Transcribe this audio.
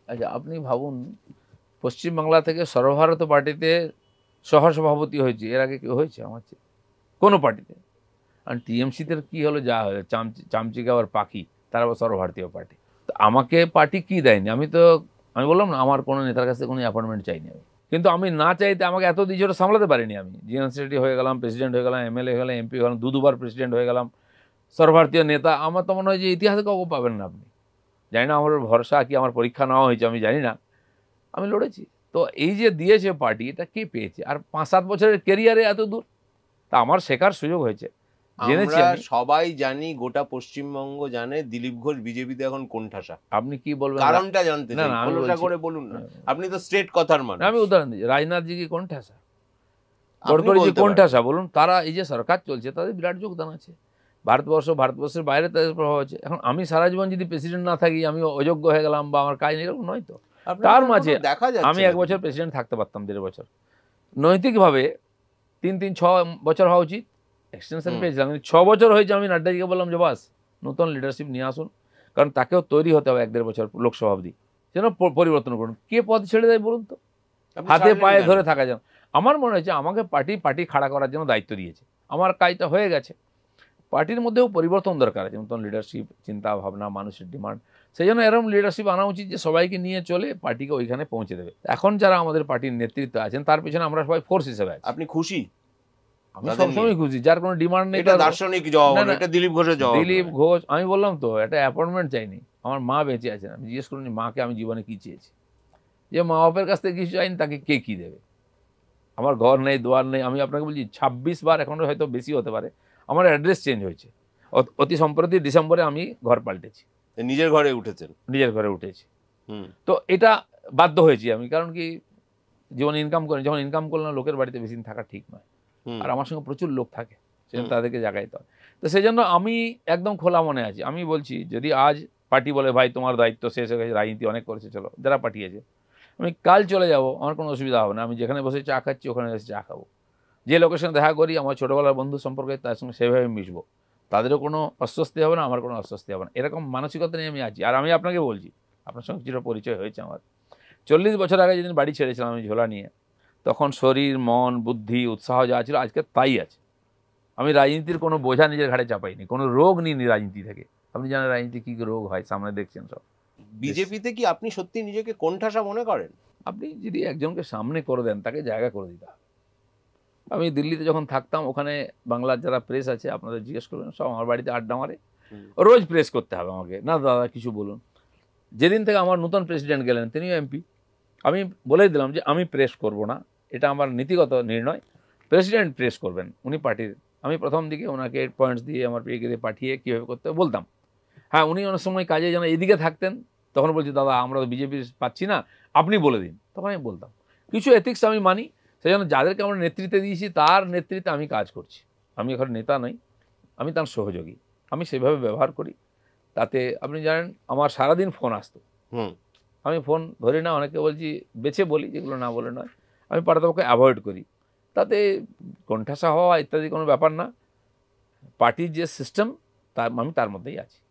আচ্ছা, আপনি ভাবুন পশ্চিমবাংলা থেকে সর্বভারত পার্টিতে সহসভাপতি হয়েছে, এর আগে কেউ হয়েছে আমার চেয়ে কোনো পার্টিতে? আর টিএমসিতে কি হলো, যা হলো চামচিকা আবার পাখি, তারা আবার সর্বভারতীয় পার্টি। তো আমাকে পার্টি কি দেয়নি? আমি বললাম না, আমার কোনো নেতার কাছে কোনো অ্যাপয়েন্টমেন্ট চাইনি আমি। কিন্তু আমি না চাইতে আমাকে এত দিন সামলাতে পারিনি। আমি জিএন সেক্রেটারি হয়ে গেলাম, প্রেসিডেন্ট হয়ে গেলাম, এমএলএ হয়ে গেলাম, এমপি হয়ে গেলাম, দুবার প্রেসিডেন্ট হয়ে গেলাম, সর্বভারতীয় নেতা। আমার তো মনে হয় যে ইতিহাসে কাউকে পাবেন না আপনি। জানি না আমার ভরসা কি আমার পরীক্ষা নেওয়া হয়েছে, আমি জানি না। আমি লড়েছি। তো এই যে দিয়েছে পার্টি, এটা কে পেয়েছে? আর ৫-৭ বছরের ক্যারিয়ারে এত দূর। তা আমার শেখার সুযোগ হয়েছে, জেনেছি আমরা আমি। সবাই জানি, গোটা পশ্চিমবঙ্গ জানে দিলীপ ঘোষ বিজেপিতে এখন কোণঠাসা। আপনি কি বলবেন? কারণটা জানতে না, চাই, না, আমি খোলসা বলছি। করে বলুন না। আপনি তো স্ট্রেট কথার মানুষ, আমি উদাহরণ দিচ্ছি, রাজনাথজি কি কোণঠাসা? আপনি গডকরিজি বলতে পারেন। কোণঠাসা বলুন? তারা এই যে সরকার চলছে, তাদের বিরাট যোগদান আছে। ভারতবর্ষের বাইরে তাদের প্রভাব আছে। এখন আমি সারা জীবন যদি প্রেসিডেন্ট না থাকি, আমি অযোগ্য হয়ে গেলাম বা আমার কাজ নেই, এরকম নয় তো। আপনাকে তার এখনো মাঝে দেখা আমি যাচ্ছে ১ না বছর দিলীপ। প্রেসিডেন্ট থাকতে পারতাম, ১.৫ বছর। নৈতিকভাবে ৩-৩-৬ বছর হওয়া উচিত। এক্সটেনশন পেয়েছিলাম, কিন্তু ৬ বছর হয়েছে। আমি নাড্ডাজিকে বললাম যে বাস, নতুন লিডারশিপ নিয়ে আসুন, কারণ তাকেও তৈরি হতে হবে ১-১.৫ বছর লোকসভা অবধি, যেন পরিবর্তন করুন। কে পদ ছেড়ে দেয় বলুন তো? আপনি হাতে ছাড়লেন পায়ে কেন? ধরে থাকা যেন। আমার মনে হয়েছে আমাকে পার্টি খাড়া করার জন্য দায়িত্ব দিয়েছে। আমার কাজটা হয়ে গেছে। পার্টির মধ্যেও পরিবর্তন দরকার আছে, নতুন লিডারশিপ, চিন্তা ভাবনা, মানুষের ডিমান্ড। সেই জন্য এরকম লিডারশিপ আনা উচিত যে সবাইকে নিয়ে চলে পার্টিকে ওইখানে পৌঁছে দেবে। এখন যারা আমাদের পার্টির নেতৃত্বে আছেন, তার পেছনে আমরা সবাই ফোর্স হিসেবে আছি। আপনি খুশি আমি তাদের নিয়ে? সবসময় খুশি, যার কোনো ডিমান্ড নেই এটা তার। দার্শনিক জবাব না, হলো, না, এটা দিলীপ ঘোষের জবাব দিলীপ নয়। ঘোষ, আমি বললাম তো, একটা অ্যাপয়েন্টমেন্ট চাইনি। আমার মা বেঁচে আছেন, আমি জিজ্ঞেস করিনি মাকে আমি জীবনে কী চেয়েছি। যে মা বাপের কাছ থেকে কিছু চাইনি, তাকে কে কী দেবে? আমার ঘর নেই, দুয়ার নেই। আমি আপনাকে বলছি ২৬ বার, এখনো হয়তো বেশি হতে পারে, আমার অ্যাড্রেস চেঞ্জ হয়েছে। অতি সম্প্রতি ডিসেম্বরে আমি ঘর পাল্টেছি, নিজের ঘরে উঠেছেন। নিজের ঘরে উঠেছি। হুম। তো এটা বাধ্য হয়েছি আমি, কারণ কি, জীবনে ইনকাম করি, যখন ইনকাম করলাম, লোকের বাড়িতে বেশি দিন থাকা ঠিক নয়। হুম। আর আমার সঙ্গে প্রচুর লোক থাকে, সেজন্য তাদেরকে জাগাইতে হয়। তো সেই জন্য আমি একদম খোলা মনে আছি। আমি বলছি, যদি আজ পার্টি বলে ভাই তোমার দায়িত্ব শেষ হয়ে গেছে, রাজনীতি অনেক করেছে, চলো, যারা পাঠিয়েছে, আমি কাল চলে যাব, আমার কোনো অসুবিধা হবে না। আমি যেখানে বসে চা খাচ্ছি, ওখানে বসে চা খাবো। যে লোকের সঙ্গে দেখা করি, আমার ছোটোবেলার বন্ধু সম্পর্কে, তার সঙ্গে সেভাবে মিশবো। তাদেরও কোনো অস্বস্তি হবে না, আমার কোনো অস্বস্তি হবে না। এরকম মানসিকতা নিয়ে আমি আছি। আর আমি আপনাকে বলছি, আপনার সঙ্গে চির পরিচয় হয়েছে আমার। ৪০ বছর আগে যেদিন বাড়ি ছেড়েছিলাম আমি ঝোলা নিয়ে, তখন শরীর, মন, বুদ্ধি, উৎসাহ যা ছিল, আজকে তাই আছে। আমি রাজনীতির কোনো বোঝা নিজের ঘাড়ে চাপাইনি, কোনো রোগ নিইনি রাজনীতি থেকে। আপনি জানেন রাজনীতি কী রোগ হয়, সামনে দেখছেন সব। বিজেপিতে কি আপনি সত্যি নিজেকে কোণঠাসা মনে করেন? আপনি যদি একজনকে সামনে করে দেন, তাকে জায়গা করে দিতে হবে। আমি দিল্লিতে যখন থাকতাম, ওখানে বাংলার যারা প্রেস আছে, আপনাদের জিজ্ঞেস করবেন, সব আমার বাড়িতে আড্ডা মারে। রোজ প্রেস করতে হবে আমাকে, না দাদা কিছু বলুন। যেদিন থেকে আমার নতুন প্রেসিডেন্ট গেলেন, তিনিও এমপি, আমি বলেই দিলাম যে আমি প্রেস করব না, এটা আমার নীতিগত নির্ণয়। প্রেসিডেন্ট প্রেস করবেন, উনি পার্টির। আমি প্রথম দিকে ওনাকে 8 পয়েন্টস দিয়ে, আমার পিএকে দিয়ে পাঠিয়ে কীভাবে করতে হবে বলতাম। হ্যাঁ, উনি অনেক সময় কাজে যেন এদিকে থাকতেন, তখন বলছি দাদা আমরা তো বিজেপি পাচ্ছি না, আপনি বলে দিন। তখন আমি বলতাম। কিছু এথিক্স আমি মানি, সেই জন্য যাদেরকে আমরা নেতৃত্বে দিয়েছি, তার নেতৃত্বে আমি কাজ করছি। আমি এখন নেতা নই, আমি তার সহযোগী। আমি সেভাবে ব্যবহার করি। তাতে আপনি জানেন, আমার সারাদিন ফোন আসতো। হুম। আমি ফোন ধরি না, অনেকে বলছি বেছে বলি, যেগুলো না বলে নয়। আমি পারতপক্ষে অ্যাভয়েড করি। তাতে কোণঠাসা হওয়া ইত্যাদি কোনো ব্যাপার না। পার্টির যে সিস্টেম, আমি তার মধ্যেই আছি।